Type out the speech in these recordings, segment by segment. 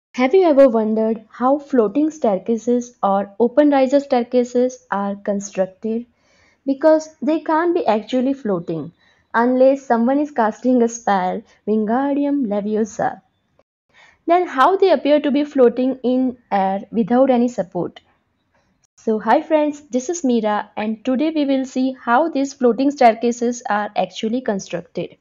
Have you ever wondered how floating staircases or open riser staircases are constructed? Because they can't be actually floating unless someone is casting a spell, Wingardium Leviosa. Then how they appear to be floating in air without any support? So hi friends, this is Mira and today we will see how these floating staircases are actually constructed.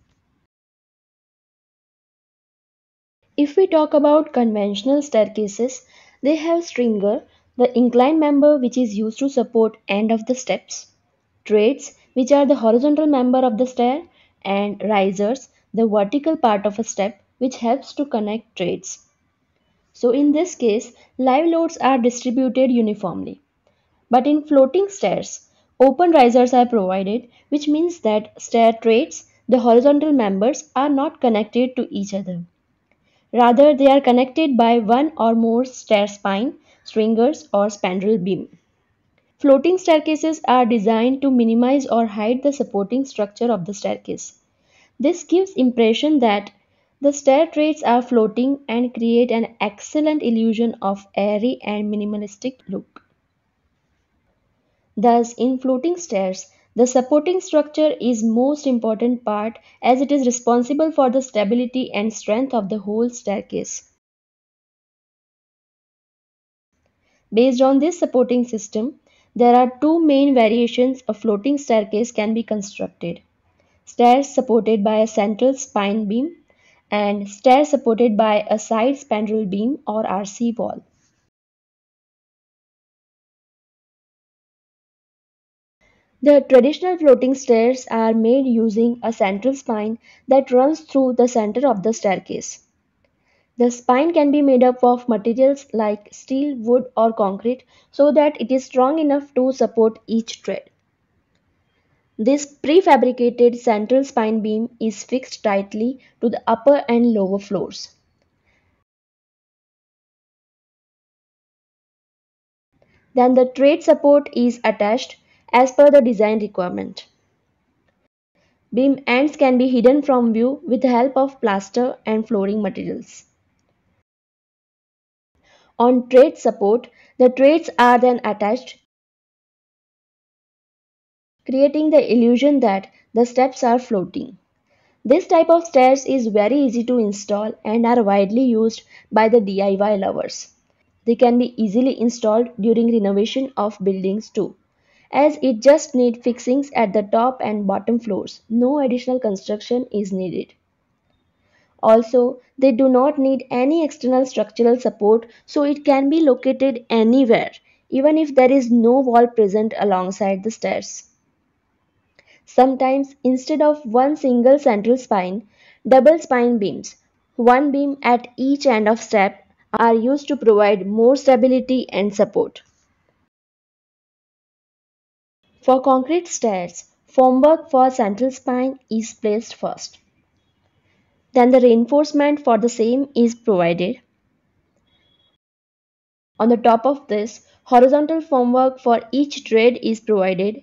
If we talk about conventional staircases, they have stringer, the inclined member which is used to support end of the steps, treads which are the horizontal member of the stair, and risers, the vertical part of a step which helps to connect treads. So in this case, live loads are distributed uniformly. But in floating stairs, open risers are provided, which means that stair treads, the horizontal members, are not connected to each other. Rather, they are connected by one or more stair spine, stringers, or spandrel beam. Floating staircases are designed to minimize or hide the supporting structure of the staircase. This gives impression that the stair treads are floating and create an excellent illusion of airy and minimalistic look. Thus, in floating stairs, the supporting structure is most important part as it is responsible for the stability and strength of the whole staircase. Based on this supporting system, there are two main variations a floating staircase can be constructed. Stairs supported by a central spine beam and stairs supported by a side spandrel beam or RC wall. The traditional floating stairs are made using a central spine that runs through the center of the staircase. The spine can be made up of materials like steel, wood, or concrete so that it is strong enough to support each tread. This prefabricated central spine beam is fixed tightly to the upper and lower floors. Then the tread support is attached as per the design requirement. Beam ends can be hidden from view with the help of plaster and flooring materials. On tread support, the treads are then attached, creating the illusion that the steps are floating. This type of stairs is very easy to install and are widely used by the DIY lovers. They can be easily installed during renovation of buildings too, as it just needs fixings at the top and bottom floors. No additional construction is needed. Also, they do not need any external structural support, so it can be located anywhere, even if there is no wall present alongside the stairs. Sometimes, instead of one single central spine, double spine beams, one beam at each end of step, are used to provide more stability and support. For concrete stairs, formwork for central spine is placed first. Then the reinforcement for the same is provided. On the top of this, horizontal formwork for each tread is provided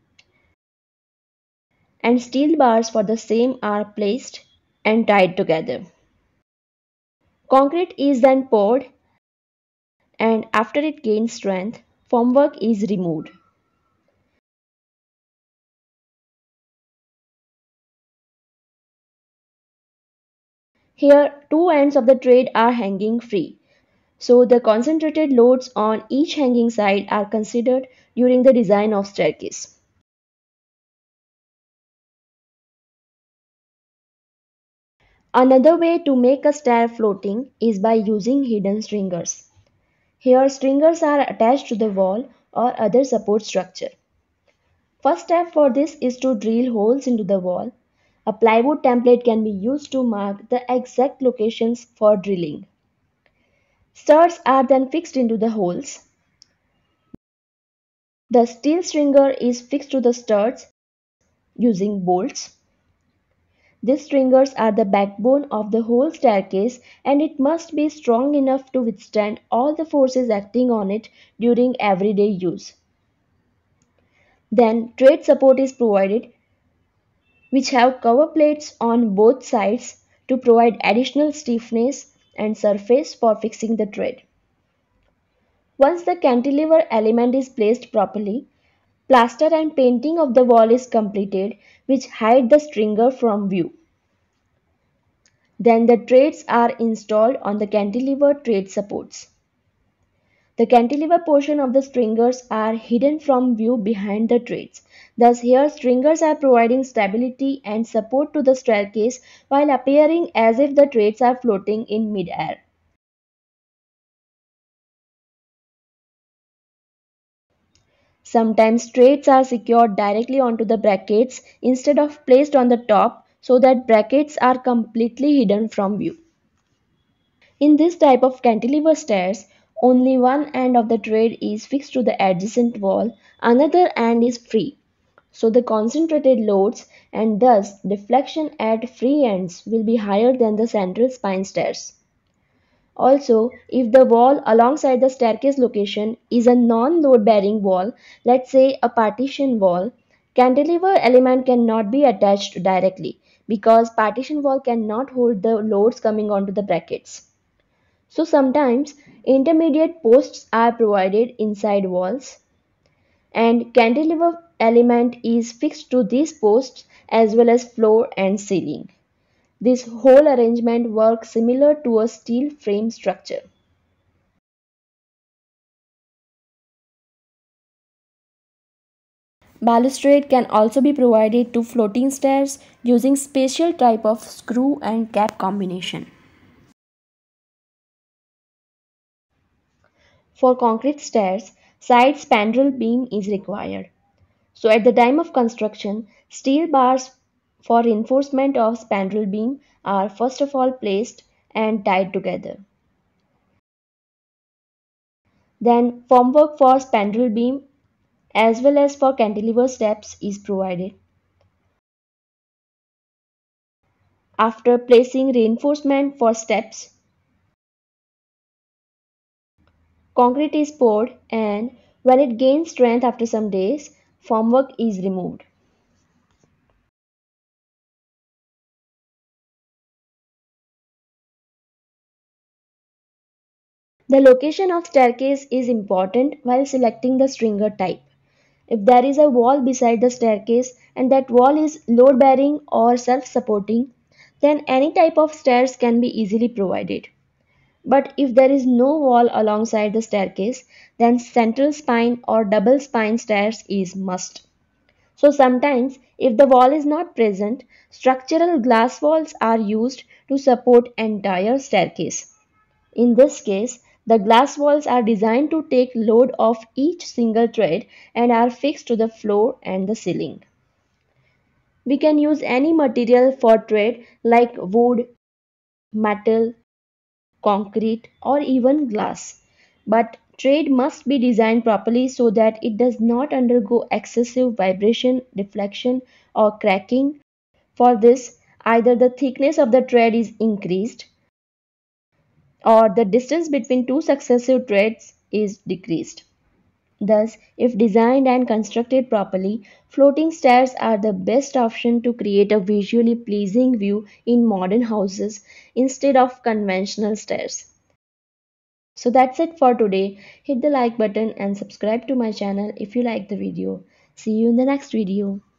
and steel bars for the same are placed and tied together. Concrete is then poured and after it gains strength, formwork is removed. Here, two ends of the tread are hanging free, so the concentrated loads on each hanging side are considered during the design of staircase. Another way to make a stair floating is by using hidden stringers. Here, stringers are attached to the wall or other support structure. First step for this is to drill holes into the wall. A plywood template can be used to mark the exact locations for drilling. Studs are then fixed into the holes. The steel stringer is fixed to the studs using bolts. These stringers are the backbone of the whole staircase and it must be strong enough to withstand all the forces acting on it during everyday use. Then tread support is provided which have cover plates on both sides to provide additional stiffness and surface for fixing the tread. Once the cantilever element is placed properly, plaster and painting of the wall is completed, which hide the stringer from view. Then the treads are installed on the cantilever tread supports. The cantilever portion of the stringers are hidden from view behind the treads. Thus here stringers are providing stability and support to the staircase while appearing as if the treads are floating in mid-air. Sometimes treads are secured directly onto the brackets instead of placed on the top so that brackets are completely hidden from view. In this type of cantilever stairs, only one end of the tread is fixed to the adjacent wall, another end is free. So the concentrated loads and thus deflection at free ends will be higher than the central spine stairs. Also, if the wall alongside the staircase location is a non-load bearing wall, let's say a partition wall, cantilever element cannot be attached directly because partition wall cannot hold the loads coming onto the brackets. So sometimes intermediate posts are provided inside walls and cantilever element is fixed to these posts as well as floor and ceiling. This whole arrangement works similar to a steel frame structure. Balustrade can also be provided to floating stairs using special type of screw and cap combination. For concrete stairs, side spandrel beam is required. So at the time of construction, steel bars for reinforcement of spandrel beam are first of all placed and tied together. Then formwork for spandrel beam as well as for cantilever steps is provided. After placing reinforcement for steps, concrete is poured and when it gains strength after some days, formwork is removed. The location of staircase is important while selecting the stringer type. If there is a wall beside the staircase and that wall is load bearing or self supporting, then any type of stairs can be easily provided. But if there is no wall alongside the staircase, then central spine or double spine stairs is must. So sometimes, if the wall is not present, structural glass walls are used to support entire staircase. In this case, the glass walls are designed to take load off each single tread and are fixed to the floor and the ceiling. We can use any material for tread like wood, metal, concrete, or even glass. But tread must be designed properly so that it does not undergo excessive vibration, deflection, or cracking. For this, either the thickness of the tread is increased or the distance between two successive treads is decreased. Thus, if designed and constructed properly, floating stairs are the best option to create a visually pleasing view in modern houses instead of conventional stairs. So that's it for today. Hit the like button and subscribe to my channel if you like the video. See you in the next video.